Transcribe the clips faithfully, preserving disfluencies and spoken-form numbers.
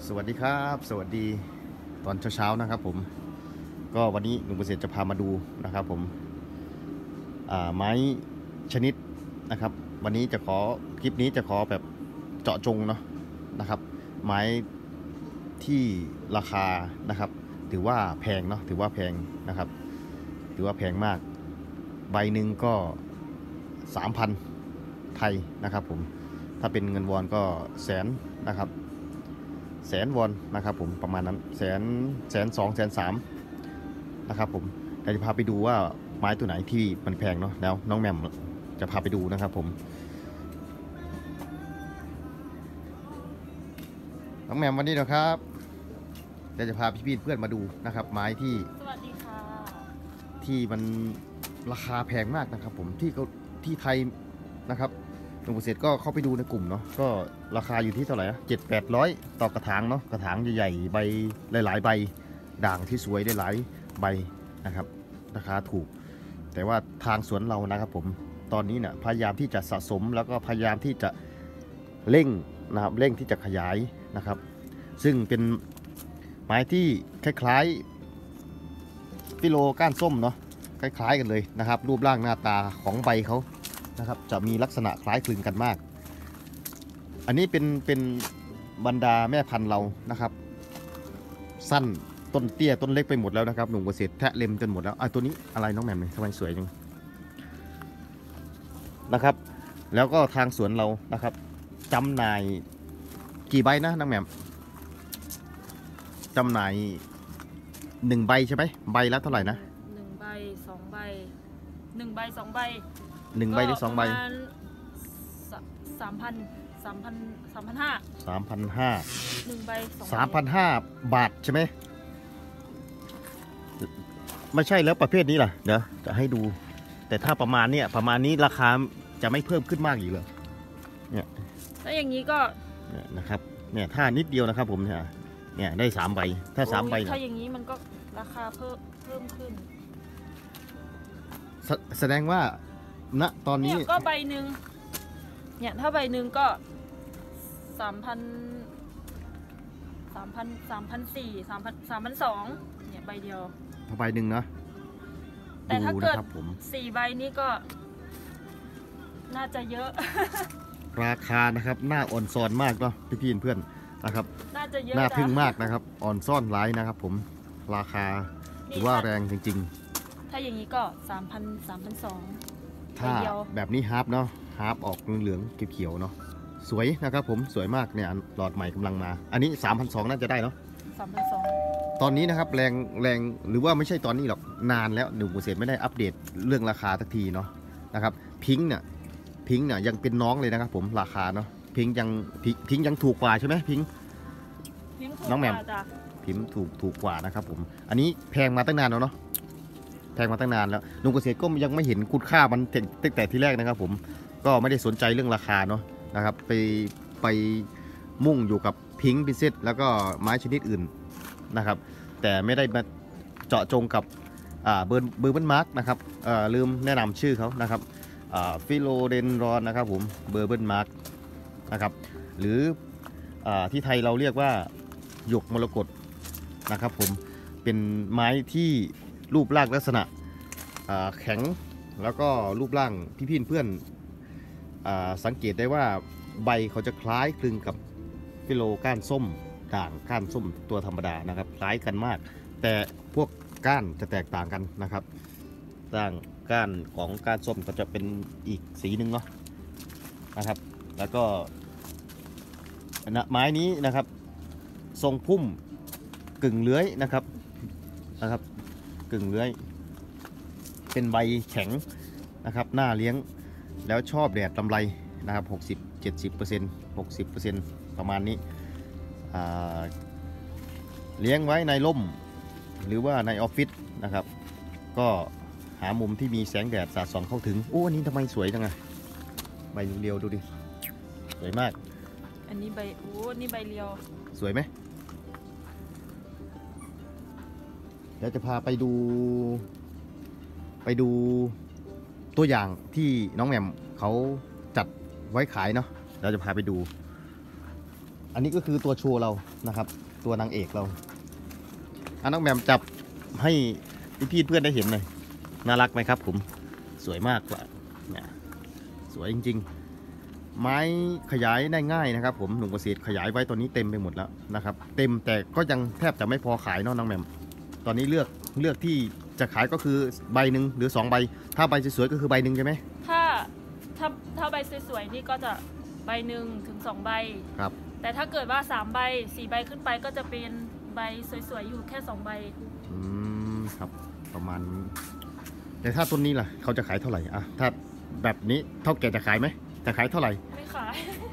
สวัสดีครับสวัสดีตอนเช้าๆนะครับผมก็วันนี้หนุ่มเกษตรจะพามาดูนะครับผมไม้ชนิดนะครับวันนี้จะขอคลิปนี้จะขอแบบเจาะจงเนาะนะครับไม้ที่ราคานะครับถือว่าแพงเนาะถือว่าแพงนะครับถือว่าแพงมากใบหนึ่งก็ สามพัน ไทยนะครับผมถ้าเป็นเงินวอนก็แสนนะครับแสนวอนนะครับผมประมาณนั้นแสนแสนสองแสนสามนะครับผมเราจะพาไปดูว่าไม้ตัวไหนที่มันแพงเนาะแล้วน้องแหม่มจะพาไปดูนะครับผมน้องแหม่มวันนี้นะครับเราจะพาพี่ๆเพื่อนมาดูนะครับไม้ที่สวัสดีค่ะที่มันราคาแพงมากนะครับผมที่เขาที่ไทยนะครับหนุ่มเกษตรก็เข้าไปดูในกลุ่มเนาะก็ราคาอยู่ที่เท่าไหร่นะเจ็ดแปดร้อยต่อกระถางเนาะกระถางใหญ่ๆใบหลายๆใบด่างที่สวยได้หลายใบนะครับราคาถูกแต่ว่าทางสวนเรานะครับผมตอนนี้เนี่ยพยายามที่จะสะสมแล้วก็พยายามที่จะเร่งนะครับเร่งที่จะขยายนะครับซึ่งเป็นไม้ที่คล้ายๆฟิโลก้านส้มเนาะคล้ายๆกันเลยนะครับรูปร่างหน้าตาของใบเขานะครับจะมีลักษณะคล้ายคลึงกันมากอันนี้เป็นเป็นบรรดาแม่พันธุ์เรานะครับสั้นต้นเตี้ยต้นเล็กไปหมดแล้วนะครับหนุ่มเกษตรแทะเล็มจนหมดแล้วอ่ะตัวนี้อะไรน้องแหม่มทำไมสวยจังนะครับแล้วก็ทางสวนเรานะครับจำหน่ายกี่ใบนะน้องแหม่มจำหน่ายหนึ่งใบใช่ไหมใบละเท่าไหร่นะหนึ่งใบสองใบหนึ่งใบสองใบหนึ่งใบหรือสองใบสามพันสามพันสามพันห้าสามพันห้าหนึ่งใบสองสามพันห้าบาทใช่ไหมไม่ใช่แล้วประเภทนี้ล่ะเดี๋ยวจะให้ดูแต่ถ้าประมาณเนี้ยประมาณนี้ราคาจะไม่เพิ่มขึ้นมากอีกเลยเนี่ยแล้วอย่างนี้ก็เนี่ยนะครับเนี่ยถ้านิดเดียวนะครับผมเนี่ยเนี่ยได้สามใบถ้าสามใบถ้าอย่างนี้มันก็ราคาเพิ่มเพิ่มขึ้นแสดงว่าณตอนนี้ก็ใบหนึ่งเนี่ยถ้าใบหนึ่งก็สามพันสามพันสามพันสี่สามพันสามพันสองเนี่ยใบเดียวพอใบหนึ่งนะแต่ถ้าเกิดสี่ใบนี้ก็น่าจะเยอะราคานะครับหน้าอ่อนซ้อนมากเนาะพี่พี่เพื่อนนะครับน่าจะเยอะน่าทึ่งมากนะครับอ่อนซ่อนหลายนะครับผมราคาถือว่าแรงจริงๆถ้าอย่างนี้ก็สามพันสามพันสองถ้าแบบนี้ฮาร์ปเนาะฮาร์ปออกเหลืองๆเขียวๆเนาะสวยนะครับผมสวยมากเนี่ยหลอดใหม่กำลังมาอันนี้ สามพันสองร้อย น่าจะได้เนาะสามพันสองร้อยตอนนี้นะครับแรงแรงหรือว่าไม่ใช่ตอนนี้หรอกนานแล้วหนุ่มเกษตรไม่ได้อัปเดตเรื่องราคาสักทีเนาะนะครับพิงค์เนี่ยพิงค์เนี่ยยังเป็นน้องเลยนะครับผมราคาเนาะพิงค์ยังพิงค์ยังถูกกว่าใช่ไหมพิงค์น้องแหม่มพิงค์ถูกถูกกว่านะครับผมอันนี้แพงมาตั้งนานแล้วเนาะแพงมาตั้งนานแล้วหนุ่มเกษตรก็ยังไม่เห็นคุณค่ามันตั้งแต่ที่แรกนะครับผมก็ไม่ได้สนใจเรื่องราคาเนาะนะครับไปไปมุ่งอยู่กับพิงค์พิเศษแล้วก็ไม้ชนิดอื่นนะครับแต่ไม่ได้มาเจาะจงกับเบอร์เบอร์เบิลมาร์กนะครับลืมแนะนำชื่อเขานะครับฟิโลเดนรอนนะครับผมเบอร์เบิลมาร์กนะครับหรืออที่ไทยเราเรียกว่าหยกมรกตนะครับผมเป็นไม้ที่รูปร่างลักษณะแข็งแล้วก็รูปร่างพี่ๆเพื่อนสังเกตได้ว่าใบเขาจะคล้ายคลึงกับฟิโลก้านส้มด่างก้านส้มตัวธรรมดานะครับคล้ายกันมากแต่พวกก้านจะแตกต่างกันนะครับด่างก้านของก้านส้มก็จะเป็นอีกสีหนึ่งเนาะนะครับแล้วก็ไม้นี้นะครับทรงพุ่มกึ่งเลื้อยนะครับนะครับกึ่งเลื้อยเป็นใบแข็งนะครับหน้าเลี้ยงแล้วชอบแดดลำไรนะครับ หกสิบ เจ็ดสิบเปอร์เซ็นต์ หกสิบเปอร์เซ็นต์ ประมาณนี้เลี้ยงไว้ในร่มหรือว่าในออฟฟิศนะครับก็หามุมที่มีแสงแดดสาดส่องเข้าถึงโอ้อันนี้ทำไมสวยจังอะใบเรียวดูดิสวยมากอันนี้ใบโอ้นี่ใบเรียวสวยไหมเดี๋ยวจะพาไปดูไปดูตัวอย่างที่น้องแหม่มเขาจัดไว้ขายเนาะเราจะพาไปดูอัอันนี้ก็คือตัวโชว์เรานะครับ ตัวนางเอกเราอ่ะน้องแหม่มจับให้พี่ๆเพื่อนได้เห็นหน่อยน่ารักไหมครับผมสวยมากว่ะเนี่ยสวยจริงๆ ไม้ขยายได้ง่ายนะครับผมหนุ่มเกษตรขยายไว้ตอนนี้เต็มไปหมดแล้วนะครับเต็มแต่ก็ยังแทบจะไม่พอขายเนาะน้องแหม่มตอนนี้เลือกเลือกที่จะขายก็คือใบหนึ่งหรือสองใบถ้าใบสวยๆก็คือใบหนึ่งใช่ไหมถ้าถ้าถ้าใบสวยๆนี่ก็จะใบหนึ่งถึงสองใบครับแต่ถ้าเกิดว่าสามใบสี่ใบขึ้นไปก็จะเป็นใบสวยๆอยู่แค่สองใบอืมครับประมาณนี้แต่ถ้าต้นนี้ล่ะเขาจะขายเท่าไหร่อะถ้าแบบนี้เท่าแก่จะขายไหมจะขายเท่าไหร่ไม่ขาย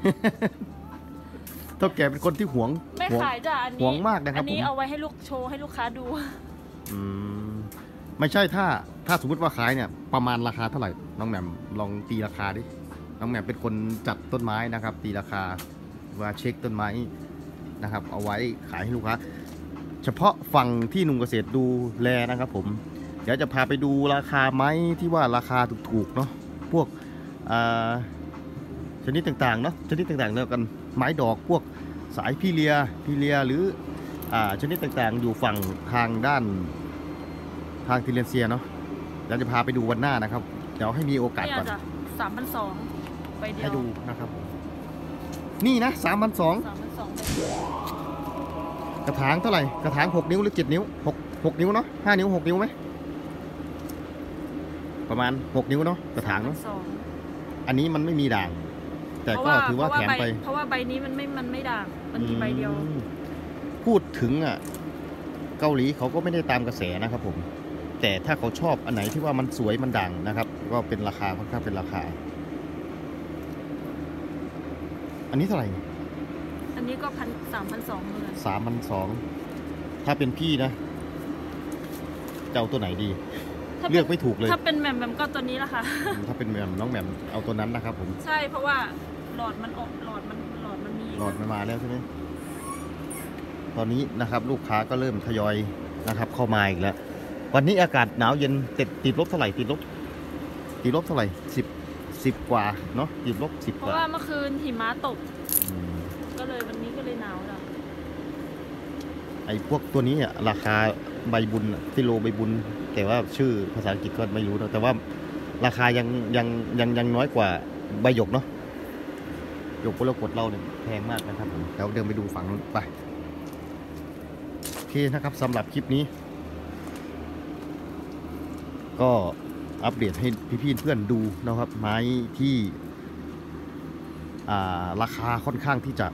เท่าแก่เป็นคนที่หวงไม่หวงขายจ้ะอันหนี้วงมากนะครับอันนี้ผมเอาไว้ให้ลูกโชว์ให้ลูกค้าดูอืมไม่ใช่ถ้าถ้าสมมติว่าขายเนี่ยประมาณราคาเท่าไหร่น้องแหม่มลองตีราคาดิน้องแหม่มเป็นคนจัดต้นไม้นะครับ ตีราคาว่าเช็คต้นไม้นะครับ เอาไว้ขายให้ลูกค้าเฉพาะฝั่งที่หนุ่มเกษตรดูแลนะครับผมเดี๋ยวจะพาไปดูราคาไม้ที่ว่าราคาถูกๆเนาะพวกอ่าชนิดต่างๆเนาะชนิดต่างๆเนาะกันไม้ดอกพวกสายพี่เลียพี่เลียหรืออ่าชนิดต่างๆอยู่ฝั่งทางด้านทางทิเลนเซียเนาะเดี๋ยวจะพาไปดูวันหน้านะครับเดี๋ยวให้มีโอกาสเนี่ยก่อนจ้ะสามพันสองใบเดียวให้ดูนะครับผมนี่นะสามพันสองสามพันสองใบเดียวกระถางเท่าไหร่กระถางหกนิ้วหรือเจ็ดนิ้วหกหกนิ้วเนาะห้านิ้วหกนิ้วไหมประมาณหกนิ้วเนาะกระถางเนาะสองอันนี้มันไม่มีด่าง แต่ก็ถือว่าแถมไปเพราะว่าใบนี้มันไม่มันไม่ด่างมันมีใบเดียวอืมพูดถึงอ่ะเกาหลีเขาก็ไม่ได้ตามกระแสนะครับผม แต่ถ้าเขาชอบอันไหนที่ว่ามันสวยมันด่างนะครับ ก็เป็นราคาค่อนข้างเป็นราคา อันนี้เท่าไหร่อันนี้ก็พันสามพันสองเหมือนกันสามพันสองถ้าเป็นพี่นะจะเอาตัวไหนดีถ้าเลือกไม่ถูกเลยถ้าเป็นแหม่มแหม่มก็ตัวนี้ละค่ะอืมถ้าเป็นแหม่มน้องแหม่มเอาตัวนั้นนะครับผมใช่เพราะว่าหลอดมันออกหลอดมันหลอดมันมีหลอดมันมาแล้วใช่ไหมตอนนี้นะครับลูกค้าก็เริ่มทยอยนะครับเข้ามาอีกแล้ว วันนี้อากาศหนาวเย็นติดติดลบเท่าไหร่ติดลบติดลบเท่าไหร่สิบสิบกว่าเนาะติดลบสิบเพกราะว่าว่าเมื่อคืนหิมะตกอืมก็เลยวันนี้ก็เลยหนาวจ้ะไอ้พวกตัวนี้อ่ะราคาใบบุญอะฟิโลใบบุญ แต่ว่าชื่อภาษาอังกฤษก็ไม่รู้นะแต่ว่าราคายังยังยังยังน้อยกว่าใบหยกเนาะหยกพลกดเราเนี่ยแพงมากนะครับผมแล้วเดินไปดูฝั่งนู้นไปโอเคนะครับสำหรับคลิปนี้ ก็อัปเดตให้พี่ๆเพื่อนดูนะครับไม้ที่อ่าราคาค่อนข้างที่จะ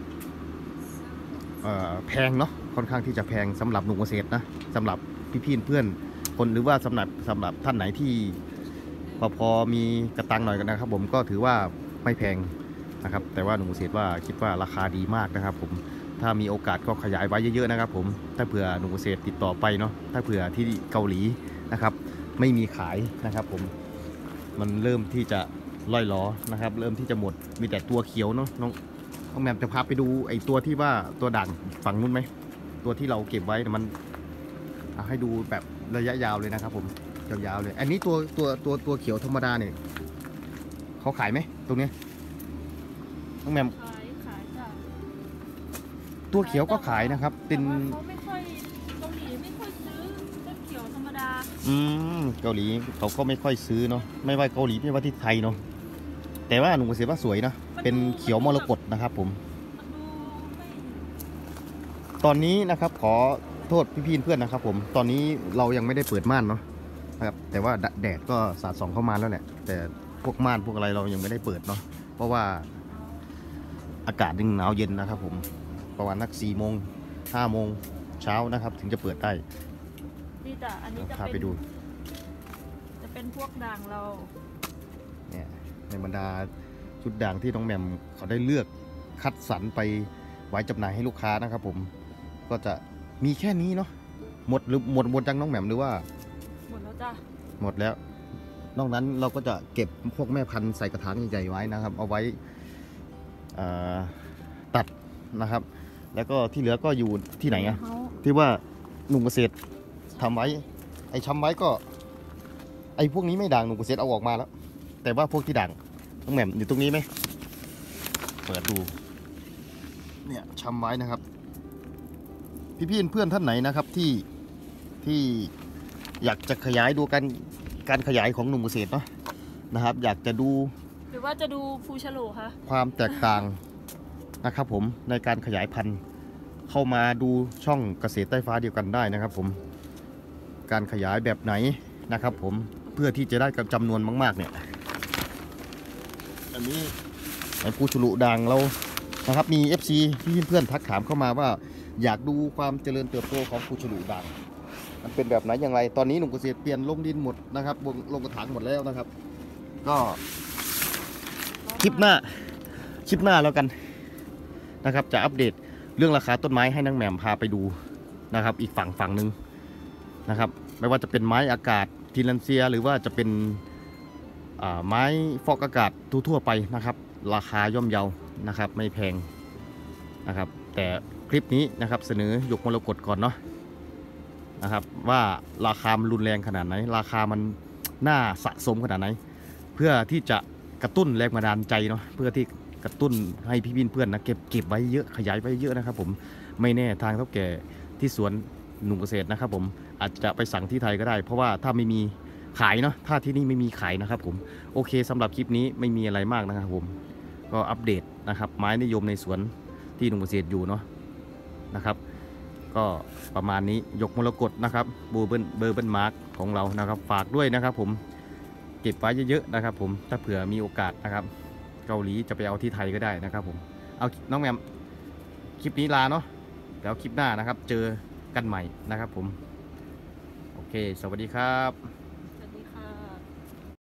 เอ่อแพงเนาะค่อนข้างที่จะแพงสำหรับหนุ่มเกษตรนะสำหรับพี่ๆเพื่อนคนหรือว่าสำหรับสำหรับท่านไหนที่พอพอมีกระตังหน่อยกันนะครับ ผมก็ถือว่าไม่แพงนะครับ แต่ว่าหนุ่มเกษตรว่าคิดว่าราคาดีมากนะครับ ผมถ้ามีโอกาสก็ขยายไว้เยอะๆนะครับ ผมถ้าเผื่อหนุ่มเกษตรติดต่อไปเนาะถ้าเผื่อที่เกาหลีนะครับ ไม่มีขายนะครับผมมันเริ่มที่จะล่อยล้อนะครับ เริ่มที่จะหมดมีแต่ตัวเขียวเนาะน้องน้องแหม่มจะพาไปดูไอ้ตัวที่ว่าตัวด่างฝั่งนู้นไหมตัวที่เราเก็บไว้เนี่ยมันเอาให้ดูแบบระยะยาวเลยนะครับ ผมยาวๆเลย อันนี้ตัวตัวตัวตัวเขียวธรรมดาเนี่ยเขาขายไหมตรงเนี้ยน้องแหม่มขายขายจ้ะตัวเขียวก็ขายนะครับ เป็นแต่ว่าเขาไม่ค่อยเกาหลีไม่ค่อยซื้อต้นเขียวธรรมดาอืมเกาหลีเขาก็ไม่ค่อยซื้อเนาะไม่ว่าเกาหลีไม่ว่าที่ไทยเนาะแต่ว่าหนุ่มเกษตรว่าสวยนะเป็นเขียวมรกตนะครับผมมันดูไม่ตอนนี้นะครับขอโทษพี่ๆเพื่อนนะครับผมตอนนี้เรายังไม่ได้เปิดม่านเนาะนะครับแต่ว่าแดดก็สาดส่องเข้ามาแล้วแหละแต่พวกม่านพวกอะไรเรายังไม่ได้เปิดเนาะเพราะว่าอากาศยังหนาวเย็นนะครับผมประมาณนักสี่โมงห้าโมงเช้านะครับถึงจะเปิดได้นี่จ้ะอันนี้จะพาเป็นไปดูจะเป็นพวกด่างเราเนี่ยในบรรดาชุดด่างที่น้องแหม่มเขาได้เลือกคัดสรรไปไว้จำหน่ายให้ลูกค้านะครับผมก็จะมีแค่นี้เนาะหมดหรือหมดหมดจังน้องแหม่มหรือว่าหมดแล้วจ้ะหมดแล้วนอกนั้นเราก็จะเก็บพวกแม่พันธุ์ใส่กระถางใหญ่ๆไว้นะครับ เอาไว้เอ่อตัดนะครับ แล้วก็ที่เหลือก็อยู่ที่ไหนอะเขาที่ว่าหนุ่มเกษตรทำไว้ ไอ้ช้ำไว้ก็ ไอ้พวกนี้ไม่ด่างหนุ่มเกษตรเอาออกมาแล้ว แต่ว่าพวกที่ด่างน้องแหม่มอยู่ตรงนี้ไหมเปิดดูเนี่ยชำไว้นะครับ พี่ๆเพื่อนท่านไหนนะครับที่ที่อยากจะขยายดูการการขยายของหนุ่มเกษตรเนาะนะครับ อยากจะดูหรือว่าจะดูฟูชะโลคะความแตกต่างนะครับผมในการขยายพันธุ์เข้ามาดูช่องเกษตรใต้ฟ้าเดียวกันได้นะครับผมการขยายแบบไหนนะครับผมเพื่อที่จะได้กับจำนวนมากๆเนี่ยอันนี้ไอ้ปูฉลุด่างเรานะครับมี เอฟ ซี ที่เพื่อนๆทักถามเข้ามาว่าอยากดูความเจริญเติบโตของปูฉลุด่างมันเป็นแบบไหนอย่างไรตอนนี้หนุ่มเกษตรเปลี่ยนลงดินหมดนะครับลงลงกระถางหมดแล้วนะครับก็คลิปหน้าคลิปหน้าแล้วกันนะครับจะอัปเดตเรื่องราคาต้นไม้ให้นางแหม่มพาไปดูนะครับอีกฝั่งฝั่งหนึ่งนะครับไม่ว่าจะเป็นไม้อากาศทีลันเซียหรือว่าจะเป็นไม้ฟอกอากาศทั่วๆไปนะครับราคาย่อมเยานะครับไม่แพงนะครับแต่คลิปนี้นะครับเสนอหยกมรกตก่อนเนาะนะครับว่าราคามันรุนแรงขนาดไหนราคามันน่าสะสมขนาดไหนเพื่อที่จะกระตุ้นแรงบันดาลใจเนาะเพื่อที่กระตุ้นให้พี่วินเพื่อนนะเก็บเก็บไว้เยอะขยายไว้เยอะนะครับผมไม่แน่ทางเท่าแก่ที่สวนหนุ่มเกษตรนะครับผมอาจจะไปสั่งที่ไทยก็ได้เพราะว่าถ้าไม่มีขายเนาะถ้าที่นี่ไม่มีขายนะครับผมโอเคสำหรับคลิปนี้ไม่มีอะไรมากนะครับผมก็อัปเดตนะครับไม้นิยมในสวนที่หนุ่มเกษตรอยู่เนาะนะครับก็ประมาณนี้ยกมรกตนะครับเบอร์เบิลเบอร์เบิลมาร์กของเรานะครับฝากด้วยนะครับผมเก็บไว้เยอะๆนะครับผมถ้าเผื่อมีโอกาสนะครับเกาหลีจะไปเอาที่ไทยก็ได้นะครับผมเอาน้องแมมคลิปนี้ลาเนาะแล้วคลิปหน้านะครับเจอกันใหม่นะครับผมโอเคสวัสดีครับ